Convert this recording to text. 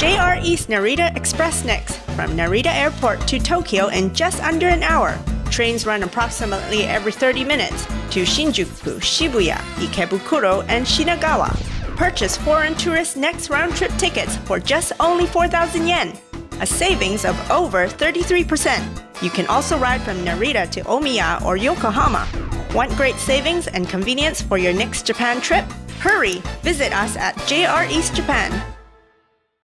JR East Narita Express next, from Narita Airport to Tokyo in just under an hour. Trains run approximately every 30 minutes to Shinjuku, Shibuya, Ikebukuro, and Shinagawa. Purchase foreign tourist next round-trip tickets for just only 4,000 yen, a savings of over 33%. You can also ride from Narita to Omiya or Yokohama. Want great savings and convenience for your next Japan trip? Hurry! Visit us at JR East Japan.